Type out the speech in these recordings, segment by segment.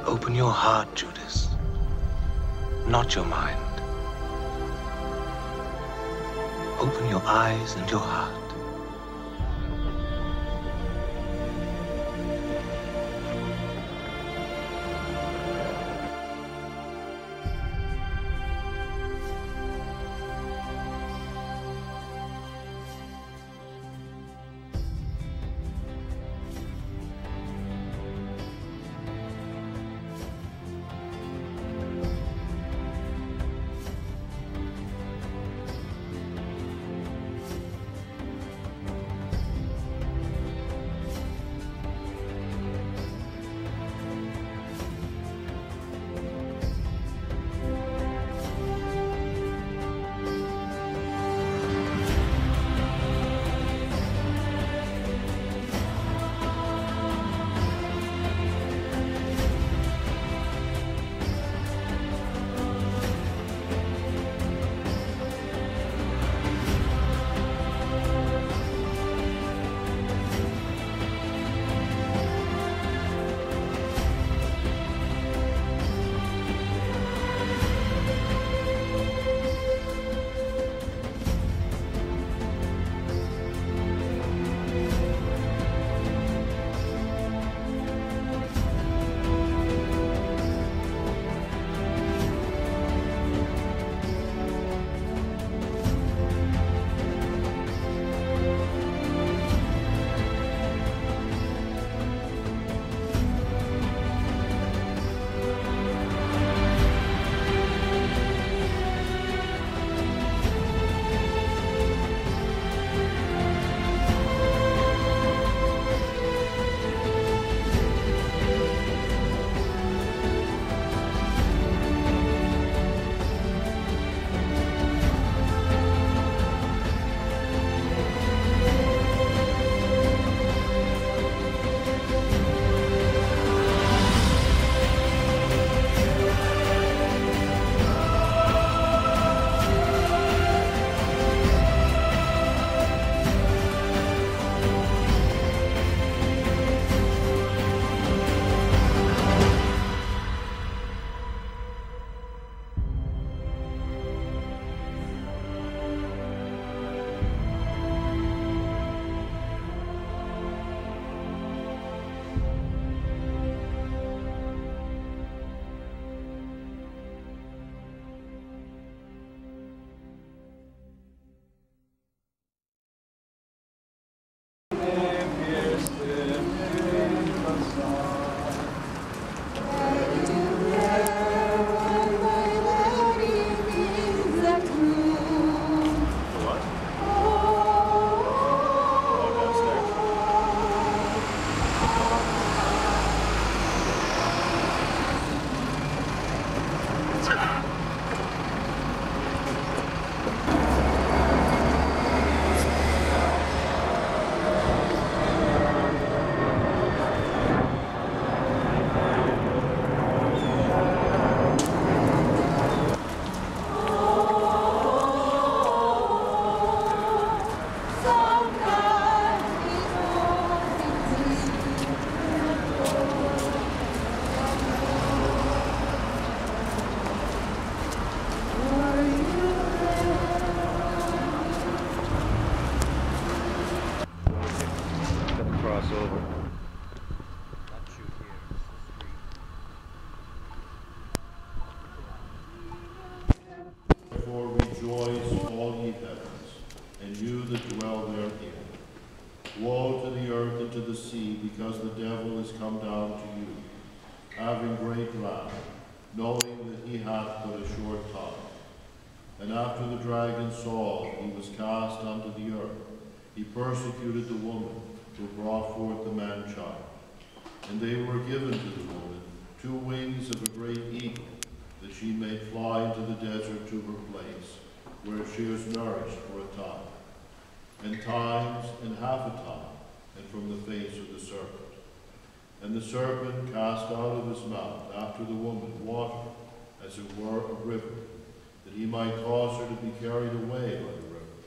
Open your heart, Judas, not your mind. Open your eyes and your heart. Woe to the earth and to the sea, because the devil is come down to you, having great wrath, knowing that he hath but a short time. And after the dragon saw he was cast unto the earth, he persecuted the woman who brought forth the man-child. And they were given to the woman 2 wings of a great eagle, that she may fly into the desert to her place, where she is nourished for a time, and times and half a time, and from the face of the serpent. And the serpent cast out of his mouth after the woman water, as it were a river, that he might cause her to be carried away by the river.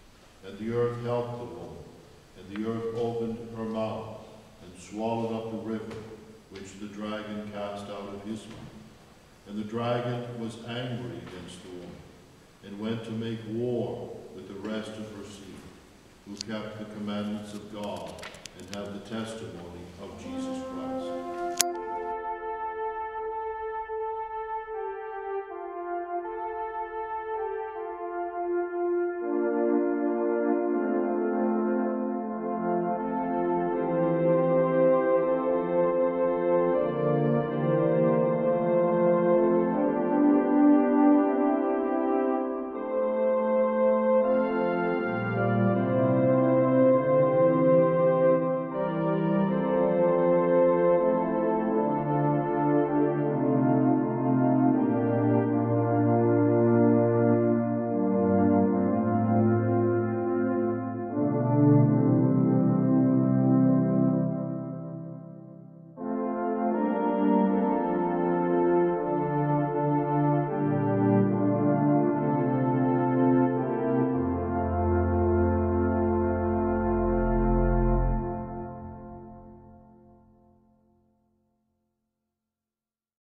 And the earth helped the woman, and the earth opened her mouth, and swallowed up the river, which the dragon cast out of his mouth. And the dragon was angry against the woman, and went to make war with the rest of her seed, who kept the commandments of God and have the testimony of Jesus Christ.